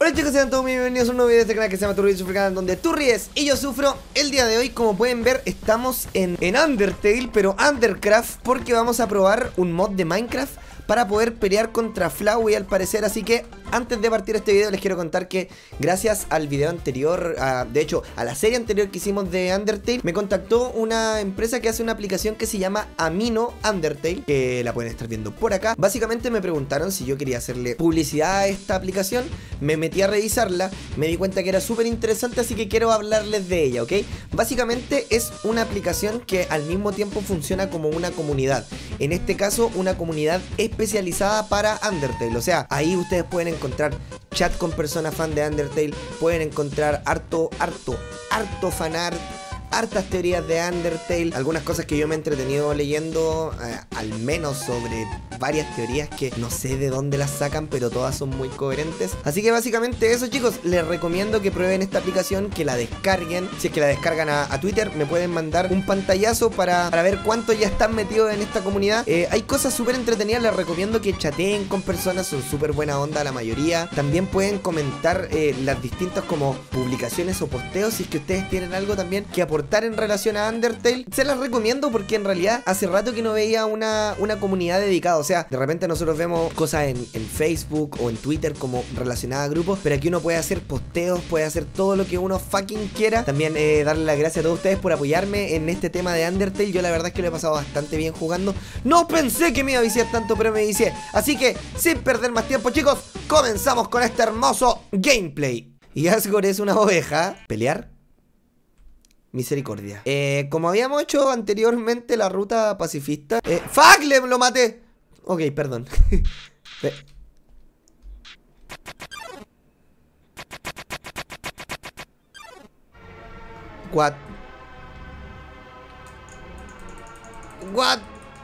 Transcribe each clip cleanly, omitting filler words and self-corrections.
Hola chicos, sean todos muy bienvenidos a un nuevo video de este canal que se llama Tu Ríes Sufre Canal, donde tú ríes y yo sufro. El día de hoy, como pueden ver, estamos en Undertale, pero Undercraft, porque vamos a probar un mod de Minecraft para poder pelear contra Flowey al parecer. Así que antes de partir este video les quiero contar que gracias al video anterior, de hecho a la serie anterior que hicimos de Undertale, me contactó una empresa que hace una aplicación que se llama Amino Undertale, que la pueden estar viendo por acá. Básicamente me preguntaron si yo quería hacerle publicidad a esta aplicación. Me metí a revisarla, me di cuenta que era súper interesante, así que quiero hablarles de ella, ¿ok? Básicamente es una aplicación que al mismo tiempo funciona como una comunidad. En este caso, una comunidad especializada para Undertale. O sea, ahí ustedes pueden encontrar chat con personas fan de Undertale, pueden encontrar harto fanart, hartas teorías de Undertale, algunas cosas que yo me he entretenido leyendo, al menos sobre varias teorías que no sé de dónde las sacan, pero todas son muy coherentes. Así que básicamente eso, chicos, les recomiendo que prueben esta aplicación, que la descarguen. Si es que la descargan a Twitter, me pueden mandar un pantallazo para ver cuántos ya están metidos en esta comunidad. Hay cosas súper entretenidas, les recomiendo que chateen con personas, son súper buena onda la mayoría. También pueden comentar las distintas como publicaciones o posteos, si es que ustedes tienen algo también que aportar en relación a Undertale. Se las recomiendo porque en realidad hace rato que no veía una comunidad dedicada. O sea, de repente nosotros vemos cosas en Facebook o en Twitter como relacionadas a grupos, pero aquí uno puede hacer posteos, puede hacer todo lo que uno fucking quiera. También darle las gracias a todos ustedes por apoyarme en este tema de Undertale. Yo la verdad es que lo he pasado bastante bien jugando. No pensé que me iba a viciar tanto, pero me vicié. Así que, sin perder más tiempo, chicos, comenzamos con este hermoso gameplay. Y Asgore es una oveja. ¿Pelear? Misericordia. Como habíamos hecho anteriormente la ruta pacifista. ¡Fuck! ¡Lo maté! Ok, perdón. What? What?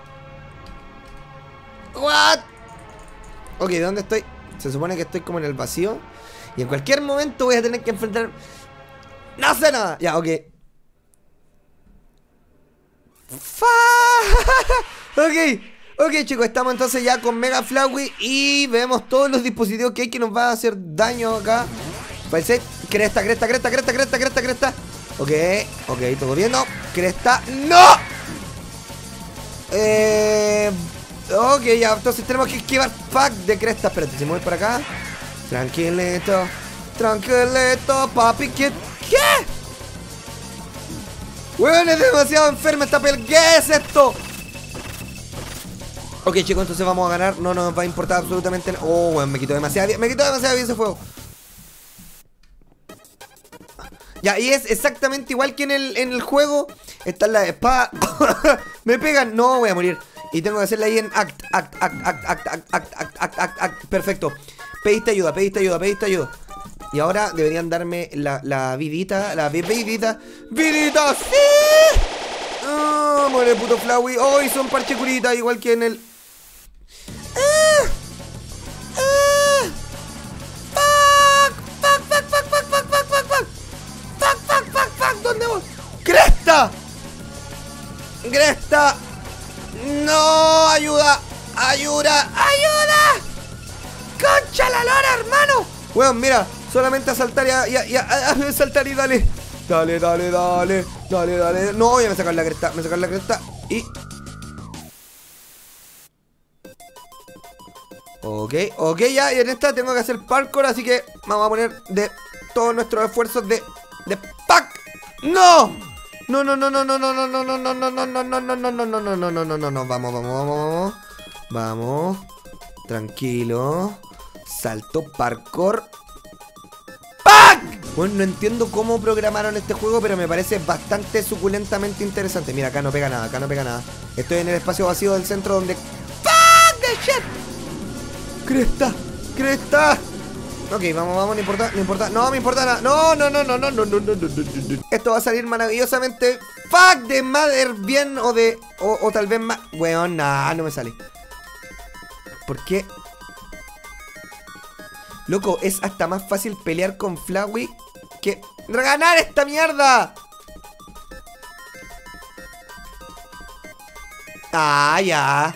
What? Ok, ¿dónde estoy? Se supone que estoy como en el vacío y en cualquier momento voy a tener que enfrentar... ¡No sé nada! Ya, ok. Ok, chicos, estamos entonces ya con Mega Flowey y vemos todos los dispositivos que hay que nos va a hacer daño acá. Parece, cresta. Ok, todo bien, no. Cresta, no. Ok, ya, entonces tenemos que esquivar pack de cresta. Espérate, si me voy para acá. Tranquilito, papi, ¿qué? Weón, es demasiado enferma esta pelea. ¿Qué es esto? Ok, chicos, entonces vamos a ganar. No nos va a importar absolutamente nada. Oh, weón, me quitó demasiado bien ese fuego. Ya, y es exactamente igual que en el juego. Esta es la espada. Me pegan, no, voy a morir. Y tengo que hacerla ahí en act. Perfecto. Pediste ayuda. Y ahora deberían darme la vidita. ¡Vidita! ¡Sí! ¡Oh, muere puto Flowey! ¡Oh, y son parche curita! Igual que en el... ¡Fuck! ¿Dónde voy? ¡Cresta! ¡No! ¡Ayuda! ¡Concha la lora, hermano! Weón, mira, solamente a saltar y saltar y dale. Dale. No, voy a sacar la cresta. Y... Ok, ya, y en esta tengo que hacer parkour, así que vamos a poner de todos nuestros esfuerzos de pack. ¡No! No, vamos. Tranquilo. Salto, parkour. Bueno, no entiendo cómo programaron este juego, pero me parece bastante suculentamente interesante. Mira, acá no pega nada. Estoy en el espacio vacío del centro donde... ¡Fuck the shit! ¡Cresta! Ok, vamos, no importa. No me importa nada. No. Esto va a salir maravillosamente. ¡Fuck de mother! Bien o tal vez más... Weón, no me sale. ¿Por qué? Loco, es hasta más fácil pelear con Flowey que ganar esta mierda. Ya.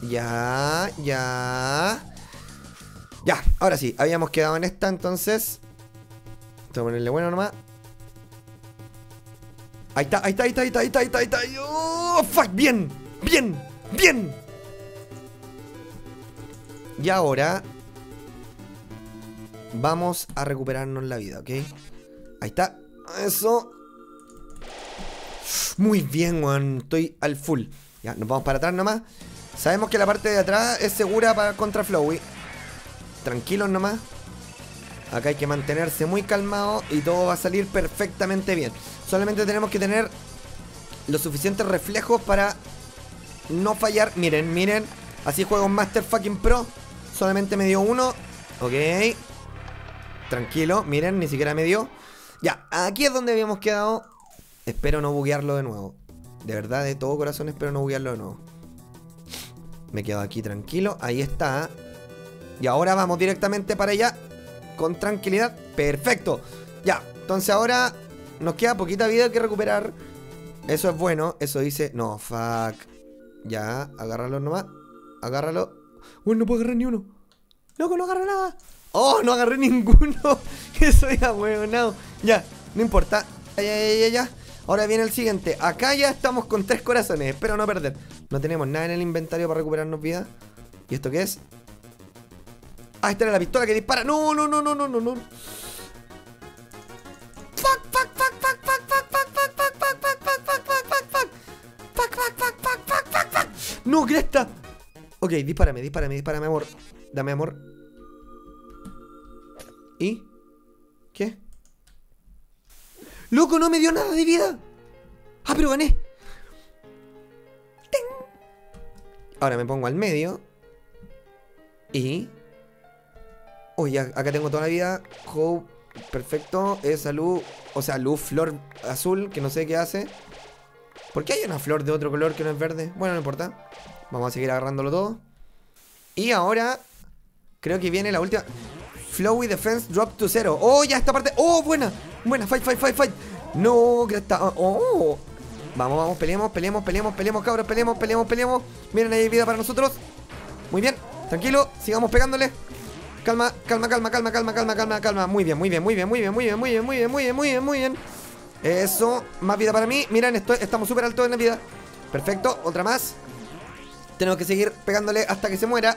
Ya, ya. Ya, ahora sí, habíamos quedado en esta, entonces. Tengo que ponerle bueno nomás. Ahí está, ahí está, ahí está, ahí está, ahí está, ahí está, ahí está. ¡Oh, fuck! Bien, bien, bien. Y ahora vamos a recuperarnos la vida, ¿ok? Ahí está, eso. Muy bien, weón, estoy al full. Ya, nos vamos para atrás nomás. Sabemos que la parte de atrás es segura para contra Flowey. Tranquilos nomás. Acá hay que mantenerse muy calmado y todo va a salir perfectamente bien. Solamente tenemos que tener los suficientes reflejos para no fallar. Miren, miren. Así juego un Master fucking Pro. Solamente me dio uno. Ok. Tranquilo, miren, ni siquiera me dio. Ya, aquí es donde habíamos quedado. Espero no buguearlo de nuevo. De verdad, de todo corazón espero no buguearlo de nuevo. Me quedo aquí tranquilo, ahí está. Y ahora vamos directamente para allá. Con tranquilidad, perfecto. Ya, entonces ahora nos queda poquita vida que recuperar. Eso es bueno, eso dice. No, fuck. Ya, agárralo nomás. Agárralo. Uy, no puedo agarrar ni uno. Loco, no agarro nada. Oh, no agarré ninguno. Eso ya, huevonao. Ya, no importa. Ya, ya, ya, ya. Ahora viene el siguiente. Acá ya estamos con 3 corazones. Espero no perder. No tenemos nada en el inventario para recuperarnos vida. ¿Y esto qué es? Ah, esta era la pistola que dispara. No, no, no, no, no, no, no. Fuck, fuck, fuck, fuck, fuck, fuck, fuck, fuck, fuck, fuck, fuck, fuck, fuck, fuck, fuck, fuck. Fuck, fuck, fuck, fuck, fuck, fuck, fuck. No, cresta. Ok, dispárame, dispárame, dispárame, amor. Dame amor. ¿Y? ¿Qué? ¡Loco, no me dio nada de vida! ¡Ah, pero gané! ¡Ting! Ahora me pongo al medio. Y... Uy, acá tengo toda la vida. Hope, perfecto. Esa luz, o sea, luz, flor azul, que no sé qué hace. ¿Por qué hay una flor de otro color que no es verde? Bueno, no importa. Vamos a seguir agarrándolo todo. Y ahora creo que viene la última. Flowey Defense Drop to 0. Oh, ya esta parte. Oh, buena. Buena, fight, fight, fight, fight. No, que está. Oh. Vamos, vamos, peleemos, peleemos, peleemos, peleemos, cabros, peleemos, peleemos, peleemos. Miren, ahí hay vida para nosotros. Muy bien, tranquilo, sigamos pegándole. Calma, calma, calma, calma, calma, calma, calma, calma. Muy bien, muy bien, muy bien, muy bien, muy bien, muy bien, muy bien, muy bien, muy bien, muy bien. Eso, más vida para mí. Miren, estamos súper altos en la vida. Perfecto, otra más. Tenemos que seguir pegándole hasta que se muera.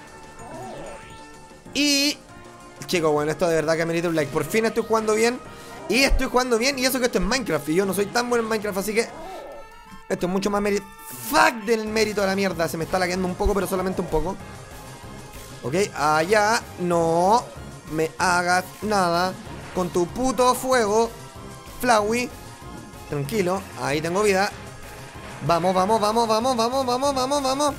Y... Chicos, bueno, esto de verdad que merece un like. Por fin estoy jugando bien. Y estoy jugando bien. Y eso que esto es Minecraft. Y yo no soy tan bueno en Minecraft, así que... Esto es mucho más mérito. Fuck del mérito de la mierda. Se me está lagueando un poco, pero solamente un poco. Ok, allá. No me hagas nada con tu puto fuego, Flowey. Tranquilo, ahí tengo vida. Vamos, vamos, vamos, vamos, vamos, vamos, vamos, vamos.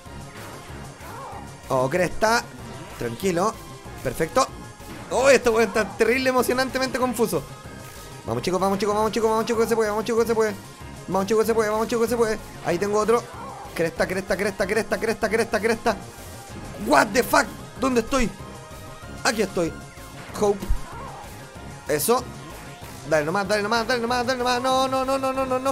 Oh, cresta. Tranquilo. Perfecto. Oh, esto está terrible, emocionantemente confuso. Vamos, chicos, vamos, chicos, vamos, chicos, vamos, chicos, que se puede, vamos, chicos, que se puede. Vamos, chicos, que se puede, vamos, chicos, que se puede. Ahí tengo otro. Cresta, cresta, cresta, cresta, cresta, cresta, cresta. What the fuck, ¿dónde estoy? Aquí estoy. Hope. Eso. Dale nomás, dale nomás, dale nomás, dale nomás. No, no, no, no, no, no, no.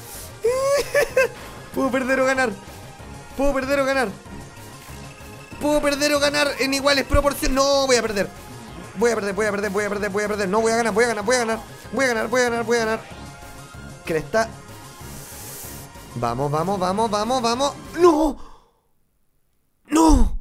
Puedo perder o ganar. Puedo perder o ganar. Puedo perder o ganar en iguales proporciones. No, voy a perder. Voy a perder, voy a perder, voy a perder, voy a perder. No, voy a ganar, voy a ganar, voy a ganar. Voy a ganar, voy a ganar, voy a ganar. Cresta. Vamos, vamos, vamos, vamos, vamos. ¡No! ¡No!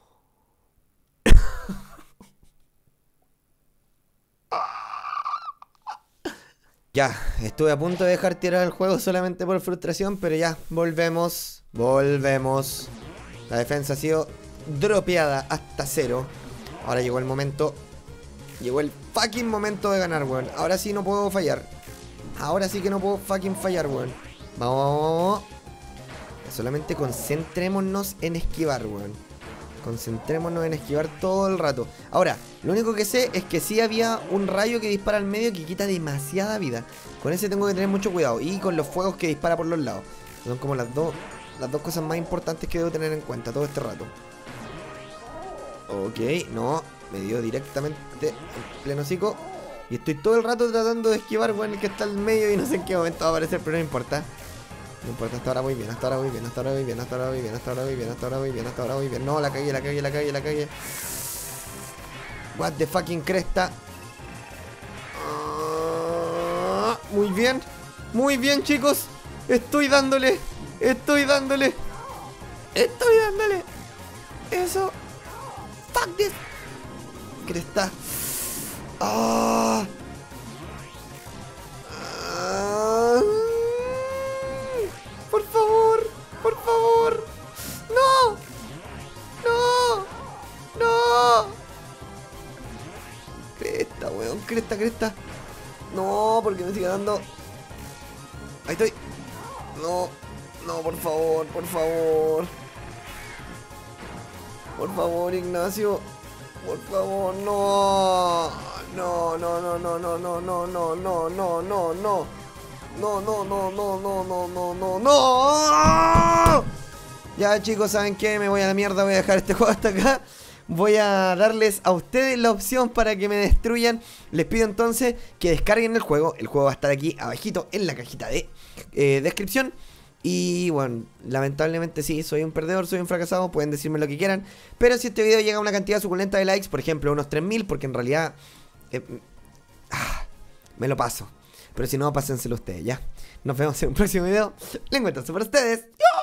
Ya, estuve a punto de dejar tirar el juego solamente por frustración, pero ya, volvemos. Volvemos. La defensa ha sido dropeada hasta 0. Ahora llegó el momento. Llegó el fucking momento de ganar, weón. Ahora sí no puedo fallar. Ahora sí que no puedo fucking fallar, weón. Vamos, vamos, vamos. Solamente concentrémonos en esquivar, weón. Concentrémonos en esquivar todo el rato. Ahora, lo único que sé es que sí había un rayo que dispara al medio que quita demasiada vida. Con ese tengo que tener mucho cuidado. Y con los fuegos que dispara por los lados. Son como las dos cosas más importantes que debo tener en cuenta todo este rato. Ok, no. Me dio directamente en pleno hocico. Y estoy todo el rato tratando de esquivar, weón, el que está al medio y no sé en qué momento va a aparecer, pero no importa. No importa, hasta ahora voy bien, hasta ahora voy bien, hasta ahora voy bien, hasta ahora voy bien, hasta ahora voy bien, hasta ahora voy bien, hasta ahora voy bien. No, la cagué, la cagué, la cagué, la cagué. What the fucking cresta. Muy bien, chicos. Estoy dándole. Estoy dándole. Estoy dándole. Eso. Fuck this. Cresta. Ah. Por favor. Por favor. No. No. No. Cresta, weón. Cresta, cresta. No, porque me sigue dando. Ahí estoy. No. No, por favor, por favor. Por favor, Ignacio. Por favor, no. No, no, no, no, no, no, no, no, no, no, no, no. No, no, no, no, no, no, no, no, no. Ya, chicos, ¿saben qué? Me voy a la mierda, voy a dejar este juego hasta acá. Voy a darles a ustedes la opción para que me destruyan. Les pido entonces que descarguen el juego. El juego va a estar aquí abajito en la cajita de descripción. Y bueno, lamentablemente sí, soy un perdedor, soy un fracasado. Pueden decirme lo que quieran. Pero si este video llega a una cantidad suculenta de likes, por ejemplo unos 3000, porque en realidad me lo paso. Pero si no, pásenselo ustedes, ya. Nos vemos en un próximo video. Lengüetazo para ustedes.